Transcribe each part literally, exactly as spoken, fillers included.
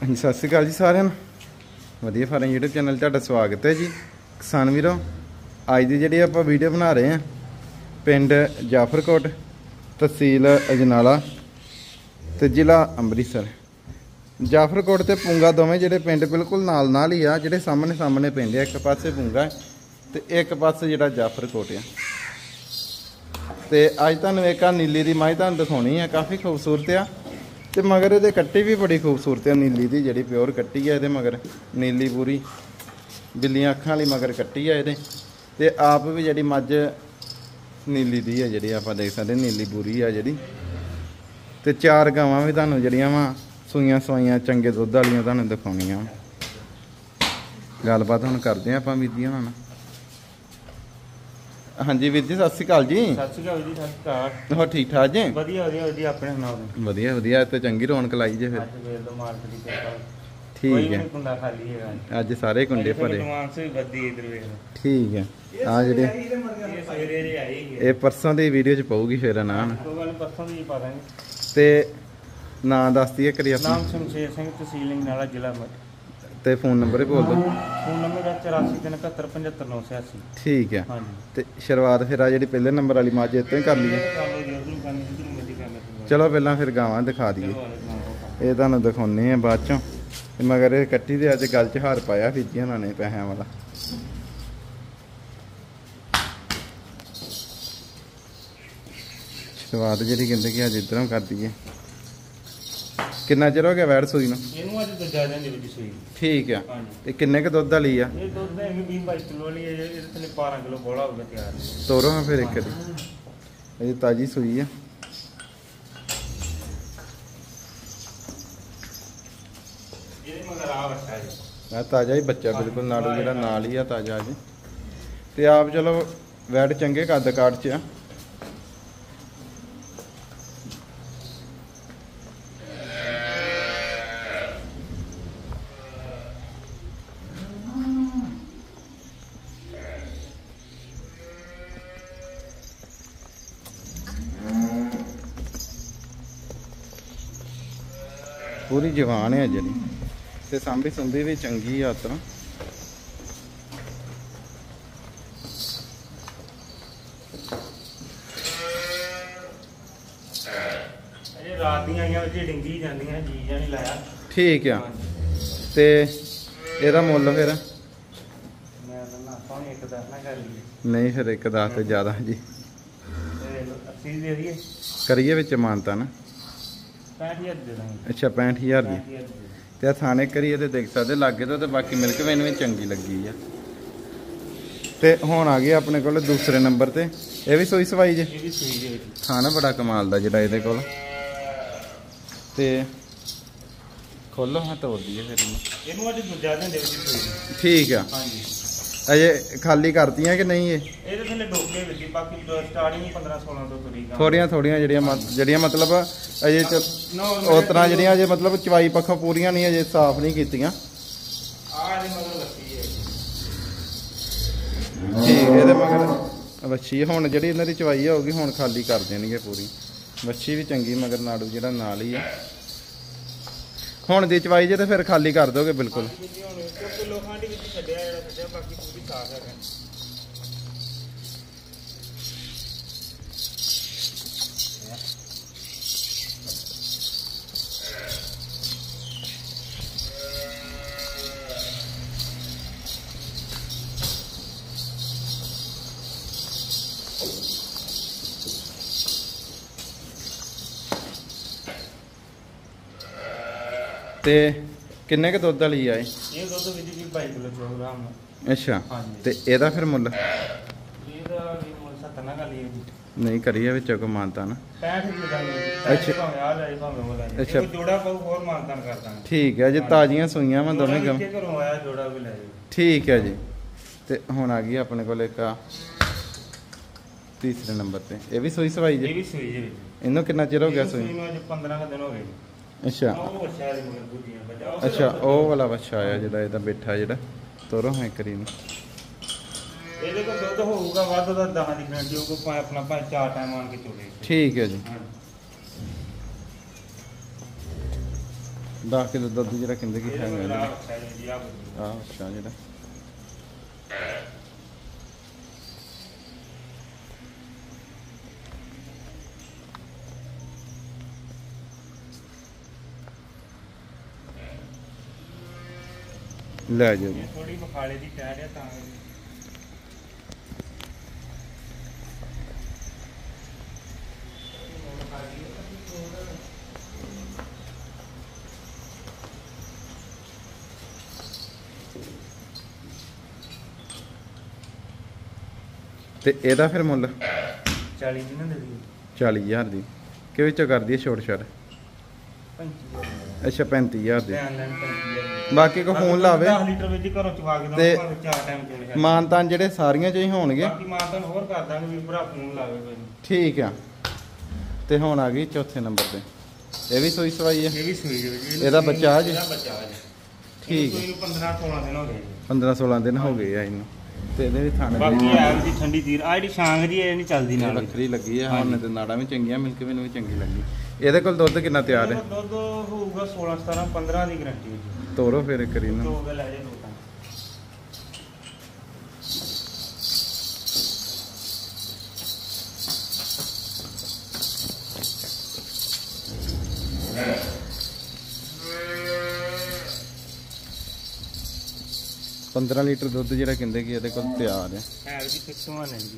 ਹਾਂਜੀ ਸਤਿ ਸ਼੍ਰੀ ਅਕਾਲ ਜੀ ਸਾਰਿਆਂ ਨੂੰ। ਵਧੀਆ ਫਾਰਮ YouTube ਚੈਨਲ ਤੁਹਾਡਾ ਸਵਾਗਤ ਹੈ ਜੀ। ਕਿਸਾਨ ਵੀਰੋ, ਅੱਜ ਦੀ ਜਿਹੜੀ ਆਪਾਂ ਵੀਡੀਓ ਬਣਾ ਰਹੇ ਹਾਂ ਪਿੰਡ ਜਾਫਰਕੋਟ, ਤਹਿਸੀਲ ਅਜਨਾਲਾ ਤੇ ਜ਼ਿਲ੍ਹਾ ਅੰਮ੍ਰਿਤਸਰ। ਜਾਫਰਕੋਟ ਤੇ ਪੂੰਗਾ ਦੋਵੇਂ ਜਿਹੜੇ ਪਿੰਡ ਬਿਲਕੁਲ ਨਾਲ ਨਾਲ ਹੀ ਆ, ਜਿਹੜੇ ਸਾਹਮਣੇ ਸਾਹਮਣੇ ਪਿੰਡ ਆ। ਇੱਕ ਪਾਸੇ ਪੂੰਗਾ ਤੇ ਇੱਕ ਪਾਸੇ ਜਿਹੜਾ ਜਾਫਰਕੋਟ ਆ। ਤੇ ਅੱਜ ਤੁਹਾਨੂੰ ਇੱਕ ਆ ਨੀਲੀ ਦੀ ਮਾਈ ਤੁਹਾਨੂੰ ਦਿਖਾਉਣੀ ਆ, ਕਾफ़ी खूबसूरत आ। ਤੇ ਮਗਰ ਇਹਦੇ ਕੱਟੀ ਵੀ ਬੜੀ ਖੂਬਸੂਰਤ ਆ, ਨੀਲੀ ਦੀ ਜਿਹੜੀ ਪਿਓਰ ਕੱਟੀ ਆ। ਇਹਦੇ ਮਗਰ ਨੀਲੀ ਪੂਰੀ ਬਿੱਲੀਆਂ ਅੱਖਾਂ ਵਾਲੀ ਮਗਰ ਕੱਟੀ ਆ ਇਹਦੇ। ਤੇ ਆਪ ਵੀ ਜਿਹੜੀ ਮੱਝ ਨੀਲੀ ਦੀ ਆ, ਜਿਹੜੀ ਆਪਾਂ ਦੇਖ ਸਕਦੇ ਨੀਲੀ ਪੂਰੀ ਆ ਜਿਹੜੀ। ਤੇ ਚਾਰ ਗਾਵਾਂ ਵੀ ਤੁਹਾਨੂੰ ਜਿਹੜੀਆਂ ਵਾ ਸੂਈਆਂ ਸਵਾਈਆਂ ਚੰਗੇ ਦੁੱਧ ਵਾਲੀਆਂ ਤੁਹਾਨੂੰ ਦਿਖਾਉਣੀਆਂ। ਗੱਲਬਾਤ ਹੁਣ ਕਰਦੇ ਆ ਆਪਾਂ ਵੀਰ ਜੀ ਉਹਨਾਂ ਨਾਲ। ਹਾਂਜੀ ਵੀਰ ਜੀ, ਸਤਿ ਸ਼੍ਰੀ ਅਕਾਲ ਜੀ। ਸਤਿ ਸ਼੍ਰੀ ਅਕਾਲ ਜੀ। ਸਤਿ ਸ਼੍ਰੀ ਅਕਾਲ। ਹੋਰ ਠੀਕ ਠਾਕ ਜੀ? ਵਧੀਆ ਵਧੀਆ ਵਧੀਆ। ਆਪਣੇ ਸੁਣਾਓ? ਵਧੀਆ ਵਧੀਆ। ਤੇ ਚੰਗੀ ਰੌਣਕ ਲਾਈ ਜੇ ਫਿਰ। ਅੱਜ ਵੇਲ ਦੋ ਮਾਰਕੀਟ ਦੀ ਕਿਰਪਾ। ਠੀਕ ਹੈ। ਕੋਈ ਕੁੰਡਾ ਖਾਲੀ ਹੈਗਾ ਅੱਜ ਸਾਰੇ ਕੁੰਡੇ ਭਰੇ। ਐਡਵਾਂਸ ਵੀ ਵੱਧੀ ਇਧਰ ਵੇਖ। ਠੀਕ ਹੈ। ਆ ਜਿਹੜੇ ਇਹ ਸਵੇਰੇ ਜੇ ਆਈ ਹੈ। ਇਹ ਪਰਸੋਂ ਦੀ ਵੀਡੀਓ ਚ ਪਾਉਗੀ ਫਿਰ ਨਾ। ਕੋਈ ਗੱਲ ਪਰਸੋਂ ਦੀ ਪਾ ਦਾਂਗੇ। ਤੇ ਨਾਂ ਦੱਸਦੀ ਹੈ ਕਰੀ ਆਪਣਾ। ਨਾਮ ਸ਼ਮਸ਼ੇਰ ਸਿੰਘ, ਤਹਿਸੀਲ ਅਜਨਾਲਾ, ਜ਼ਿਲ੍ਹਾ ਅੰਮ੍ਰਿਤਸਰ। ਤੇ ਫੋਨ ਨੰਬਰ ਹੀ ਬੋਲ ਦਿਓ। ਫੋਨ ਨੰਬਰ ਹੈ ਚੁਰਾਸੀ ਤਿੰਨ ਇਕਹੱਤਰ ਪਝੱਤਰ ਨੌ ਸੌ ਅੱਸੀ। ਠੀਕ ਹੈ। ਹਾਂਜੀ। ਤੇ ਸ਼ੁਰੂਆਤ ਫਿਰ ਆ ਜਿਹੜੀ ਪਹਿਲੇ ਨੰਬਰ ਵਾਲੀ ਮੱਝ ਇੱਥੋਂ ਹੀ ਕਰ ਲਈਏ। ਚਲੋ ਪਹਿਲਾਂ ਫਿਰ ਗਾਵਾਂ ਦਿਖਾ ਦਈਏ। ਇਹ ਤੁਹਾਨੂੰ ਦਿਖਾਉਣੇ ਆ ਬਾਅਦ ਚੋਂ। ਤੇ ਮਗਰ ਇਹ ਕੱਟੀ ਦੇ ਅੱਜ ਗੱਲ 'ਚ ਹਾਰ ਪਾਇਆ ਵੀਰ ਜੀ ਉਹਨਾਂ ਨੇ ਪੈਸਿਆਂ ਵਾਲਾ। ਸ਼ੁਰੂਆਤ ਜਿਹੜੀ ਕਹਿੰਦੇ ਕਿ ਅੱਜ ਇੱਧਰੋਂ ਕਰ ਦਈਏ। ਕਿੰਨਾ ਚਿਰ ਹੋ ਗਿਆ ਵੈੜ ਸੂਈ ਨੂੰ? ਇਹਨੂੰ ਅੱਜ ਦੂਜਾ ਦਿਨ ਦੇ ਵਿੱਚ ਸੂਈ। ਠੀਕ ਆ। ਹਾਂਜੀ। ਤੇ ਕਿੰਨੇ ਕ ਦੁੱਧ ਵਾਲੀ ਆ? ਇਹ ਦੁੱਧ ਹੈ ਵੀਹ ਬਾਈ ਕਿਲੋ ਵਾਲੀ ਹੈ। ਇਹਦੇ ਥੱਲੇ ਬਾਰਾਂ ਕਿਲੋ ਬੋਲਾ ਹੋਊਗਾ ਤਿਆਰ। ਤੋਰੋ ਹਾਂ ਫਿਰ ਇੱਕ ਦੀ। ਇਹ ਤਾਜੀ ਸੂਈ ਆ। ਇਹਦੇ ਮਗਰ ਆ ਬੱਚਾ ਹੈ। ਆ ਤਾਜ਼ਾ ਹੀ ਬੱਚਾ ਬਿਲਕੁਲ ਨਾਲ ਜਿਹੜਾ ਨਾਲ ਹੀ ਆ ਤਾਜ਼ਾ ਜੀ। ਤੇ ਆਪ ਚਲੋ ਵੈੜ ਚੰਗੇ ਕੱਦ ਕਾਠ 'ਚ ਆ। ਪੂਰੀ ਜਵਾਨ ਹੈ ਜਿਹੜੀ। ਤੇ ਸਾਂਭੀ ਸੁੰਭੀ ਵੀ ਚੰਗੀ ਆ ਉਤਰਾ। ਅਜੇ ਰਾਤ ਦੀਆਂ ਆਈਆਂ ਵਿੱਚ ਡਿੰਗੀ ਜਾਂਦੀਆਂ, ਜੀ ਜਾਂ ਨਹੀਂ ਲਾਇਆ। ਠੀਕ ਆ। ਤੇ ਇਹਦਾ ਮੁੱਲ ਫਿਰ? ਮੈਂ ਤਾਂ ਪਾਣੀ ਇੱਕ ਦਸ ਨਾ ਕਰ ਲਈ। ਨਹੀਂ ਫਿਰ ਇੱਕ ਦਸ ਤੇ ਜ਼ਿਆਦਾ ਜੀ। ਤੇ ਅੱਸੀ ਦੇ ਦਈਏ। ਕਰੀਏ ਵਿੱਚ ਮਾਨਤਾ ਨਾ। ਪੈਂਹਠ ਹਜ਼ਾਰ ਦੇ ਦਾਂਗੇ। ਅੱਛਾ ਪੈਂਹਠ ਹਜ਼ਾਰ ਦੀ। ਤੇ ਥਾਣੇ ਕਰੀਏ ਤੇ ਦੇਖ ਸਕਦੇ ਲਾਗੇ ਤੋਂ। ਤੇ ਬਾਕੀ ਮਿਲਕ ਵੇਨ ਵੀ ਚੰਗੀ ਲੱਗੀ ਆ। ਤੇ ਹੁਣ ਆ ਗਏ ਆਪਣੇ ਕੋਲ ਦੂਸਰੇ ਨੰਬਰ ਤੇ। ਇਹ ਵੀ ਸੂਈ ਸਵਾਈ ਜੇ? ਇਹ ਵੀ ਸੂਈ ਦੇ ਵਿੱਚ। ਥਾਣਾ ਬੜਾ ਕਮਾਲ ਦਾ ਜਿਹੜਾ ਇਹਦੇ ਕੋਲ। ਤੇ ਖੋਲੋ ਹਾਂ ਤੋੜ ਦਈਏ ਫਿਰ ਇਹਨੂੰ। ਇਹਨੂੰ ਅੱਜ ਦੂਜਾ ਦਿਨ ਦੇ ਵਿੱਚ ਸੂਈ। ਠੀਕ ਆ। ਹਾਂਜੀ। ਅਜੇ ਖਾਲੀ ਕਰਤੀਆਂ ਕਿ ਨਹੀਂ? ਇਹ ਇਹਦੇ ਥੱਲੇ ਡੋਕੇ ਵਿੱਚ ਬਾਕੀ ਸਟਾਰਟਿੰਗ ਪੰਦਰਾਂ ਸੋਲਾਂ ਤੋਂ ਤੁਰੀ ਗਾ। ਥੋੜੀਆਂ ਥੋੜੀਆਂ ਜਿਹੜੀਆਂ ਜਿਹੜੀਆਂ ਮਤਲਬ ਅਜੇ ਉਸ ਤਰ੍ਹਾਂ ਜਿਹੜੀਆਂ ਅਜੇ ਮਤਲਬ ਚਵਾਈ ਪੱਖੋਂ ਪੂਰੀਆਂ ਨਹੀਂ, ਅਜੇ ਸਾਫ਼ ਨਹੀਂ ਕੀਤੀਆਂ। ਆਹ ਇਹਦੇ ਮਗਰ ਲੱਗੀ ਹੈ। ਠੀਕ। ਇਹਦੇ ਮਗਰ ਵੱਛੀ ਹੁਣ ਜਿਹੜੀ ਇਹਨਾਂ ਦੀ ਚਵਾਈ ਹੋਊਗੀ ਹੁਣ ਖਾਲੀ ਕਰ ਦੇਣਗੇ ਪੂਰੀ। ਵੱਛੀ ਵੀ ਚੰਗੀ ਮਗਰ ਨਾੜੂ ਜਿਹੜਾ ਨਾਲ ਹੀ ਆ। ਹੁਣ ਦੀ ਚਵਾਈ ਜੇ ਤੇ ਫਿਰ ਖਾਲੀ ਕਰ ਦੋਗੇ ਬਿਲਕੁਲ? ਲੋਕਾਂ ਦੇ ਵਿੱਚ ਛੱਡਿਆ ਜਿਹੜਾ ਛੱਡਿਆ ਬਾਕੀ ਪੂਰੀ ਸਾਫ਼ ਹੈਗਾ। ਤੇ ਕਿੰਨੇ ਕ ਦੁੱਧ ਵਾਲੀ ਆ ਇਹ? ਇਹ ਦੁੱਧ ਵਿੱਚ ਵੀ ਬਾਈ ਕਿਲੋ ਪ੍ਰੋਗਰਾਮ ਹੈ। ਅੱਛਾ। ਤੇ ਇਹਦਾ ਫਿਰ ਮੁੱਲ? ਇਹਦਾ ਵੀ ਮੁੱਲ ਸੱਤਰ ਨਾ ਕਰ ਲਈਏ। ਨਹੀਂ ਕਰੀਏ ਵਿੱਚੋਂ ਕੋ ਮਾਨਤਾ ਨਾ। ਪੈਂਹਠ ਦੇ ਦਾਂਗੇ। ਅੱਛਾ ਭਾਵੇਂ ਆ ਜਾਏ ਭਾਵੇਂ ਉਹ ਲੈ ਜਾਏ। ਅੱਛਾ ਜੋੜਾ ਪਾਉ ਹੋਰ ਮਾਨਤਾਨ ਕਰ ਦਾਂਗੇ। ਠੀਕ ਹੈ ਜੀ। ਤਾਜ਼ੀਆਂ ਸੂਈਆਂ ਵਾ ਦੋਵੇਂ ਗਮ। ਘਰੋਂ ਆਇਆ ਜੋੜਾ ਵੀ ਲੈ ਜਾਓ। ਠੀਕ ਹੈ ਜੀ। ਤੇ ਹੁਣ ਆ ਗਈ ਆਪਣੇ ਕੋਲ ਇੱਕ ਆ ਤੀਸਰੇ ਨੰਬਰ ਤੇ। ਇਹ ਵੀ ਸੂਈ ਸਵਾਈ ਜੀ? ਇਹ ਵੀ ਸੂਈ ਜੀ। ਇਹਨੂੰ ਕਿੰਨਾ ਚਿਰ ਹੋ ਗਿਆ ਸੂਈ? ਇਹਨੂੰ ਅੱਜ ਪੰਦਰਾਂ ਦਿਨ ਹੋ ਗਏ। ਅੱਛਾ। ਉਹ ਅੱਛਾ ਦੀ ਮਗਰ ਬੁੱਝੀਆਂ ਬੱਚਾ। ਅੱਛਾ ਉਹ ਵਾਲਾ ਬੱਚਾ ਆਇਆ ਜਿਹੜਾ ਇਹਦਾ ਬੈਠਾ ਜਿਹੜਾ। ਤੋਰੋ ਹਾਂ ਕਰੀ ਨੂੰ। ਇਹਦੇ ਕੋਲ ਦੁੱਧ ਹੋਊਗਾ ਵੱਧ ਦਾ ਦਸ ਦੀ ਗਰੰਟੀ ਹੋਊਗਾ। ਭਾਵੇਂ ਆਪਣਾ ਭਾਵੇਂ ਚਾਰ ਟਾਈਮ ਆਣ ਕੇ ਚੋਲੇ। ਠੀਕ ਹੈ ਜੀ। ਦਸ ਕਿਲੋ ਦੁੱਧ ਜਿਹੜਾ ਕਹਿੰਦੇ ਕਿ ਹੈਗਾ ਇਹਦਾ ਇਹਦਾ। ਅੱਛਾ ਜੀ ਆ ਬੱਚਾ। ਆਹ ਅੱਛਾ ਜਿਹੜਾ ਲੈ ਜਾਓ ਜੀ। ਇਹ ਥੋੜੀ ਬਖਾਲੇ ਦੀ ਕਹਿ ਰਿਹਾ ਤਾਂ ਤੇ ਇਹਦਾ ਫਿਰ ਮੁੱਲ ਚਾਲੀ ਦੀ ਨਾ ਦੇ ਦੀ ਚਾਲੀ ਹਜ਼ਾਰ ਦੀ ਕਿ ਵਿੱਚੋਂ ਕਰਦੀ ਹੈ ਛੋਟ ਛਾਟ? ਪੈਂਤੀ ਅੱਛਾ ਪੈਂਤੀ ਹਜ਼ਾਰ ਦੀ। ਧਿਆਨ ਲੈਣ ਪੈਂਤੀ ਬਾਕੀ ਕੋ ਫੋਨ ਲਾਵੇ ਦਸ ਲੀਟਰ ਵਿੱਚ ਹੀ ਘਰੋਂ ਚਵਾ ਕੇ ਤੇ ਦੋ ਭਾਵੇਂ ਚਾਰ ਟਾਈਮ ਚੋਲੇ ਮਾਨਤਾਨ ਜਿਹੜੇ ਸਾਰੀਆਂ ਚ ਹੀ ਹੋਣਗੇ। ਬਾਕੀ ਮਾਨਤਾਨ ਹੋਰ ਕਰ ਦਾਂਗੇ ਵੀ ਭਰਾ ਫੋਨ ਲਾਵੇ ਕੋਈ ਨੀ। ਠੀਕ ਆ। ਤੇ ਹੁਣ ਆ ਗਈ ਚੌਥੇ ਨੰਬਰ ਤੇ, ਇਹ ਵੀ ਸੂਈ ਸਵਾਈ ਹੈ। ਇਹ ਵੀ ਸੂਈ ਦੇ ਵਿੱਚ ਇਹਦਾ ਬੱਚਾ ਅੱਜ? ਇਹਦਾ ਬੱਚਾ ਅੱਜ ਠੀਕ ਹੈ। ਪੰਦਰਾਂ ਸੋਲਾਂ ਦਿਨ ਹੋ ਗਏ ਜੀ। ਪੰਦਰਾਂ ਸੋਲਾਂ ਦਿਨ ਹੋ ਗਏ ਆ ਇਹਨੂੰ। ਤੇ ਇਹਦੇ ਵੀ ਥਾਣੇ ਬਾਕੀ ਆ ਦੀ ਠੰਡੀ ਤੀਰ ਆ ਜਿਹੜੀ ਸ਼ਾਂਗ ਜੀ ਇਹ ਨਹੀਂ ਚੱਲਦੀ ਨਾਲ ਵੱਖਰੀ ਲੱਗੀ ਆ। ਹੁਣ ਤੇ ਨਾੜਾਂ ਵੀ ਚੰਗੀਆਂ, ਮਿਲਕ ਮੈਨੂੰ ਵੀ ਚੰਗੀ ਲੱਗੀ। ਇਹਦੇ ਕੋਲ ਦੁੱਧ ਕਿੰਨਾ ਤਿਆਰ ਹੈ? ਦੁੱਧ ਹੋਊਗਾ ਸੋਲਾਂ ਸਤਾਰਾਂ ਪੰਦਰਾਂ ਦੀ ਗਾਰੰਟੀ ਹੈ ਜੀ। ਤੋਰੋ ਫਿਰ ਕਰੀ ਨਾ। ਦੋ ਗੱਲ ਲੈ ਜੇ ਦੋ ਤਾਂ ਪੰਦਰਾਂ ਲੀਟਰ ਦੁੱਧ ਜਿਹੜਾ ਕਹਿੰਦੇ ਕਿ ਇਹਦੇ ਕੋਲ ਤਿਆਰ ਹੈ। ਹੈ ਜੀ ਕਿੱਥੋਂ ਆ ਲੈਂਦੀ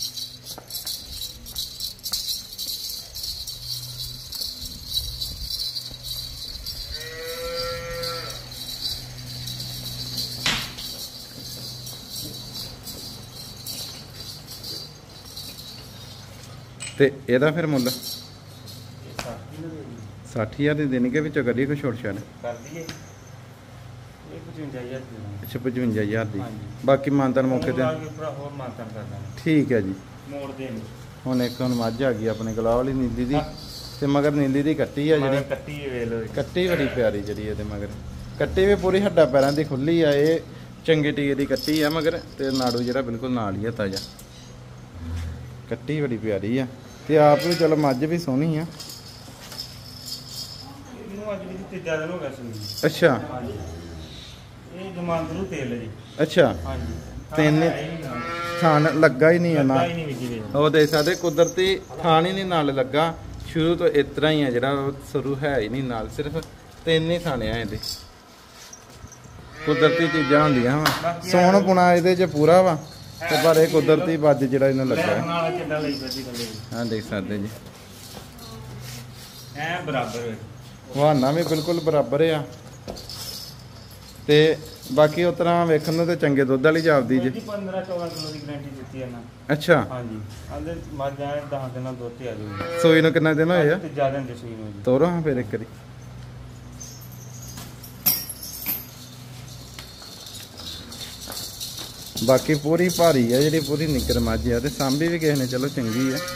ਤੇ ਇਹਦਾ ਫਿਰ ਮੁੱਲ ਇਹ ਸੱਠ ਹਜ਼ਾਰ ਦੀ ਦੇਣੀ ਕਿ ਵਿੱਚੋਂ ਕਰੀਏ ਕੋਈ ਛੋਟ ਛਾਟ? ਕਰ ਦਈਏ ਇਹ ਪਚਵੰਜਾ ਹਜ਼ਾਰ ਦੀ ਦੇਵਾਂਗੇ। ਅੱਛਾ ਪਚਵੰਜਾ ਹਜ਼ਾਰ ਦੀ। ਹਾਂਜੀ। ਬਾਕੀ ਮਾਨਤਾਨ ਮੌਕੇ ਤੇ ਲਾ ਕੇ ਭਰਾ ਹੋਰ ਮਾਨਤਾਨ ਕਰ ਦਾਂਗੇ ਠੀਕ ਹੈ ਜੀ। ਮੋੜ ਦੇ ਨੂੰ ਹੁਣ ਇੱਕ ਹੁਣ ਮੱਝ ਆ ਗਈ ਆਪਣੇ ਕੋਲ ਆਹ ਵਾਲੀ ਨੀਲੀ ਦੀ, ਤੇ ਮਗਰ ਨੀਲੀ ਦੀ ਕੱਟੀ ਆ ਜਿਹੜੀ। ਕੱਟੀ ਵੇਲ ਹੋਈ ਕੱਟੀ ਬੜੀ ਪਿਆਰੀ ਜਿਹੜੀ ਇਹਦੇ ਮਗਰ। ਕੱਟੀ ਵੀ ਪੂਰੀ ਹੱਡਾਂ ਪੈਰਾਂ ਦੀ ਖੁੱਲੀ ਆ। ਇਹ ਚੰਗੇ ਟੀਕੇ ਦੀ ਕੱਟੀ ਆ ਮਗਰ, ਤੇ ਨਾੜੂ ਜਿਹੜਾ ਬਿਲਕੁਲ ਨਾਲ ਹੀ ਆ ਤਾਜ਼ਾ। ਕੱਟੀ ਬੜੀ ਪਿਆਰੀ ਆ ਤੇ ਆਪ ਵੀ ਚਲੋ ਮੱਝ ਵੀ ਸੋਹਣੀ ਆ। ਇਹਨੂੰ ਅੱਜ ਵੀ ਤੀਜਾ ਦਿਨ ਹੋ ਗਿਆ ਸੀ। ਅੱਛਾ ਹਾਂਜੀ ਇਹ ਜਮਾਂਦਰੂ ਤੇਲ ਹੈ ਜੀ। ਅੱਛਾ ਹਾਂਜੀ ਤਿੰਨ ਹੈ ਹੀ ਨਹੀਂ ਨਾਲ। ਥਾਣ ਲੱਗਾ ਹੀ ਨਹੀਂ ਆ ਨਾ। ਲੱਗਾ ਹੀ ਨਹੀਂ ਵਿੱਚ ਦੇ ਉਹ ਦੇਖ ਸਕਦੇ ਕੁਦਰਤੀ ਥਾਣ ਹੀ ਨਹੀਂ ਨਾਲ ਲੱਗਾ। ਸ਼ੁਰੂ ਤੋਂ ਇਸ ਤਰ੍ਹਾਂ ਹੀ ਆ ਜਿਹੜਾ ਉਹ ਸ਼ੁਰੂ ਹੈ ਹੀ ਨਹੀਂ ਨਾਲ। ਸਿਰਫ ਤਿੰਨ ਹੀ ਥਾਣੇ ਆ ਇਹਦੇ। ਕੁਦਰਤੀ ਚੀਜ਼ਾਂ ਹੁੰਦੀਆਂ ਵਾ। ਸੋਹਣ ਪੁਣਾ ਇਹਦੇ 'ਚ ਪੂਰਾ ਵਾ, ਤੇ ਪਰ ਇਹ ਕੁਦਰਤੀ ਵੱਜ ਜਿਹੜਾ ਇਹਨਾਂ ਲੱਗਾ ਹੈ। ਨਾਲ ਚੱਡਾ ਲਈ ਬੱਦੀ ਥੱਲੇ ਹਾਂ ਦੇਖ ਸਕਦੇ ਜੀ। ਐ ਬਰਾਬਰ ਹੈ। ਵਾਹਨਾ ਵੀ ਬਿਲਕੁਲ ਬਰਾਬਰ ਆ। ਤੇ ਬਾਕੀ ਉਸ ਤਰ੍ਹਾਂ ਵੇਖਣ ਨੂੰ ਤੇ ਚੰਗੇ ਦੁੱਧ ਵਾਲੀ ਜਾਪਦੀ ਜੀ। ਪੰਦਰਾਂ ਚੌਦਾਂ ਕਿਲੋ ਦੀ ਗਾਰੰਟੀ ਦਿੱਤੀ ਹੈ ਨਾ। ਅੱਛਾ ਹਾਂਜੀ ਆਂਦੇ ਮੱਝ ਆਏ ਦਸ ਦਿਨਾਂ ਦੁੱਧ ਤੇ ਆ ਜਾਊਗੀ। ਸੂਈ ਨੂੰ ਕਿੰਨਾ ਦਿਨ ਹੋਏ ਆ? ਤੇ ਜ਼ਿਆਦਾ ਹੁੰਦੇ ਸੂਈ ਨੂੰ ਜੀ। ਤੋਰੋ ਹਾਂ ਫਿਰ ਇੱਕ ਵਾਰੀ। ਬਾਕੀ ਪੂਰੀ ਭਾਰੀ ਆ ਜਿਹੜੀ, ਪੂਰੀ ਨਿੱਕਰ ਮੱਝ ਆ। ਤੇ ਸਾਂਭੀ ਵੀ ਕਿਸੇ ਨੇ ਚਲੋ ਚੰਗੀ ਆ।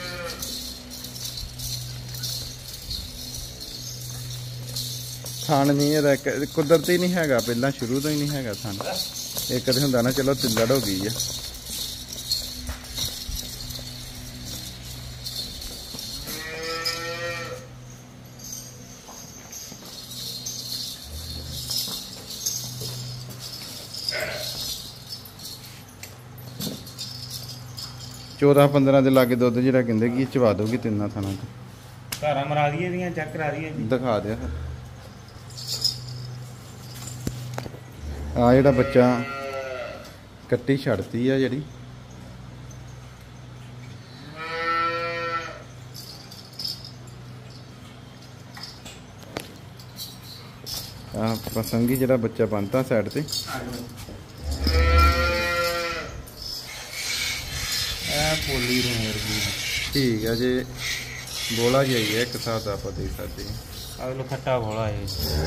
ਥਣ ਨਹੀਂ ਇਹਦਾ ਇੱਕ ਕੁਦਰਤੀ ਨਹੀਂ ਹੈਗਾ, ਪਹਿਲਾਂ ਸ਼ੁਰੂ ਤੋਂ ਹੀ ਨਹੀਂ ਹੈਗਾ ਥਣ। ਇਹ ਕਦੇ ਹੁੰਦਾ ਨਾ ਚਲੋ ਤਿੱਲੜ ਹੋ ਗਈ ਆ। ਚੌਦਾਂ ਪੰਦਰਾਂ ਦੇ ਲਾਗੇ ਦੁੱਧ ਜਿਹੜਾ ਕਹਿੰਦੇ ਕਿ ਚਵਾ ਦੋਗੇ ਤਿੰਨਾਂ ਥਾਂ ਤੋਂ। ਘਰਾਂ ਮਰਾ ਦਈਏ ਦੀਆਂ ਚੈੱਕ ਕਰਾ ਦਈਏ ਜੀ। ਦਿਖਾ ਦਿਆ ਆ ਜਿਹੜਾ ਬੱਚਾ ਕੱਟੀ ਛੱਡਤੀ ਆ ਜਿਹੜੀ। ਆ ਪਸੰਗੀ ਜਿਹੜਾ ਬੱਚਾ ਬੰਨਤਾ ਸਾਈਡ ਤੇ। ਇਹ ਪੋਲੀ ਰੋਰ ਦੀ ਠੀਕ ਆ ਜੇ ਬੋਲਾ ਜਾਈ ਹੈ ਇੱਕ ਹਿਸਾਬ ਦਾ ਆਪਾਂ ਦੇਖ ਸਕਦੇ ਹਾਂ। ਅਗਲੋ ਖੱਟਾ ਭੋਲਾ ਹੈ।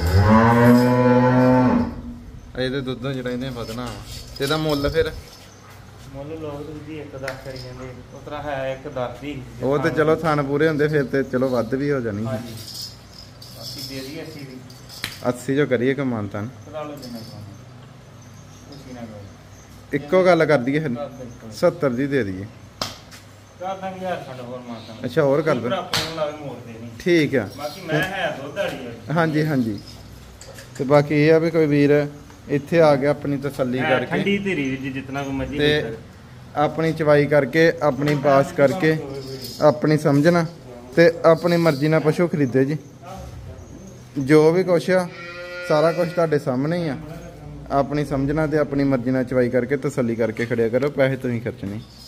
ਇਹਦੇ ਦੁੱਧ ਜਿਹੜਾ ਇਹਨੇ ਵਧਣਾ ਵਾ। ਤੇ ਇਹਦਾ ਮੁੱਲ ਫਿਰ? ਮੁੱਲ ਲੋਕ ਜੀ ਇੱਕ ਦਸ ਕਰੀ ਜਾਂਦੇ। ਉਸ ਤਰ੍ਹਾਂ ਹੈ ਇੱਕ ਦਸ ਦੀ। ਉਹ ਤੇ ਚਲੋ ਥਣ ਪੂਰੇ ਹੁੰਦੇ ਫਿਰ ਤੇ ਚਲੋ ਵੱਧ ਵੀ ਹੋ ਜਾਣੀ। ਹਾਂਜੀ ਬਾਕੀ ਦੇ ਦਈਏ ਅੱਸੀ ਦੀ। ਅੱਸੀ ਜੋ ਕਰੀਏ ਕਮਾਨ ਤਾਂ ਕਰਾ ਲਓ ਜਿੰਨਾ ਕੁ। ਕੁਛ ਨਾ ਕਰੋ। ਇੱਕੋ ਗੱਲ ਕਰ ਦਈਏ ਫਿਰ ਸੱਤਰ ਦੀ ਦੇ ਦਈਏ। ਕਰ ਦਾਂਗੇ ਯਾਰ ਸਾਡਾ ਹੋਰ ਮਾਤਾ। ਅੱਛਾ ਹੋਰ ਕਰ ਦੋ। ਭਰਾ ਫੋਨ ਲਾ ਕੇ ਮੋੜ ਦੇ ਨਹੀਂ। ਠੀਕ ਆ। ਬਾਕੀ ਮੈਂ ਹੈ ਦੁੱਧ ਵਾਲੀ ਹੈ। ਹਾਂਜੀ ਹਾਂਜੀ ਤੇ ਬਾਕੀ ਇਹ ਆ ਵੀ ਕੋਈ ਵੀਰ ਇੱਥੇ ਆ ਗਿਆ ਆਪਣੀ ਤਸੱਲੀ ਹੈ ਕਰਕੇ ਠੰਡੀ ਧੀਰੀ ਵੀਰ ਜੀ ਜਿੰਨਾ ਕੋ ਮਰਜੀ ਤੇ ਆਪਣੀ ਚਵਾਈ ਕਰਕੇ ਆਪਣੀ ਪਾਸ ਕਰਕੇ ਆਪਣੀ ਸਮਝਣਾ ਤੇ ਆਪਣੀ ਮਰਜ਼ੀ ਨਾਲ ਪਸ਼ੂ ਖਰੀਦੇ ਜੀ। ਜੋ ਵੀ ਕੁਛ ਆ ਸਾਰਾ ਕੁਝ ਤੁਹਾਡੇ ਸਾਹਮਣੇ ਹੀ ਆ। ਆਪਣੀ ਸਮਝਣਾ ਤੇ ਆਪਣੀ ਮਰਜ਼ੀ ਨਾਲ ਚਵਾਈ ਕਰਕੇ ਤਸੱਲੀ ਕਰਕੇ ਖੜਿਆ ਕਰੋ, ਪੈਸੇ ਤੁਸੀਂ ਖਰਚਣੇ।